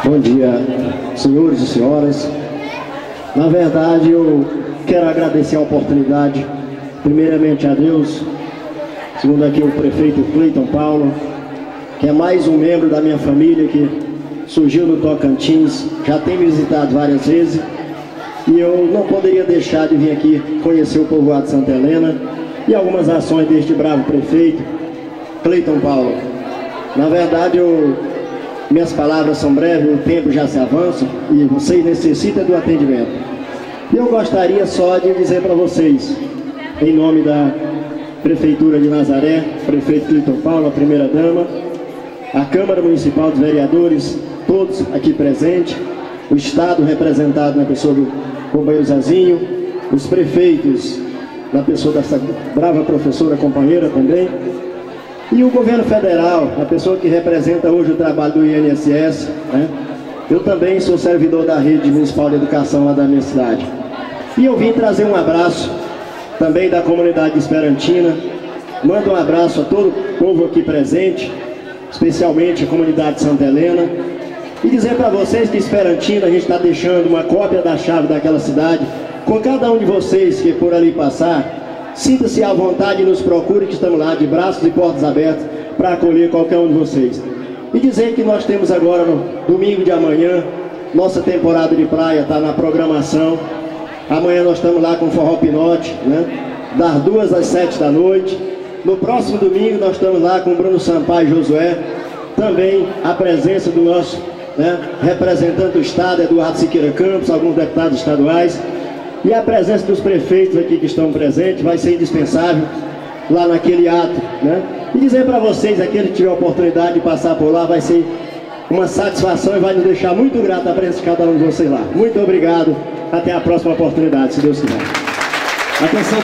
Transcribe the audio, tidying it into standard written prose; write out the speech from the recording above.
Bom dia, senhores e senhoras. Na verdade, eu quero agradecer a oportunidade, primeiramente a Deus, segundo aqui o prefeito Cleiton Paulo, que é mais um membro da minha família que surgiu no Tocantins, já tem me visitado várias vezes, e eu não poderia deixar de vir aqui conhecer o povoado de Santa Helena e algumas ações deste bravo prefeito Cleiton Paulo. Na verdade, minhas palavras são breves, o tempo já se avança e vocês necessitam do atendimento. E eu gostaria só de dizer para vocês, em nome da Prefeitura de Nazaré, prefeito Cleiton Paulo, a primeira-dama, a Câmara Municipal dos Vereadores, todos aqui presentes, o Estado representado na pessoa do companheiro Zazinho, os prefeitos, na pessoa dessa brava professora companheira também, e o governo federal, a pessoa que representa hoje o trabalho do INSS, né? Eu também sou servidor da Rede Municipal de Educação lá da minha cidade. E eu vim trazer um abraço também da comunidade esperantina. Mando um abraço a todo o povo aqui presente, especialmente a comunidade de Santa Helena. E dizer para vocês que Esperantina, a gente está deixando uma cópia da chave daquela cidade com cada um de vocês que por ali passar. Sinta-se à vontade e nos procure, que estamos lá de braços e portas abertas para acolher qualquer um de vocês. E dizer que nós temos agora, no domingo de amanhã, nossa temporada de praia está na programação. Amanhã nós estamos lá com Forró Pinote, né? Das 2 às 7 da noite. No próximo domingo nós estamos lá com Bruno Sampaio e Josué. Também a presença do nosso representante do Estado, Eduardo Siqueira Campos, alguns deputados estaduais. E a presença dos prefeitos aqui que estão presentes vai ser indispensável lá naquele ato, né? E dizer para vocês, aquele que tiver a oportunidade de passar por lá, vai ser uma satisfação e vai nos deixar muito grato a presença de cada um de vocês lá. Muito obrigado, até a próxima oportunidade, se Deus quiser. Atenção.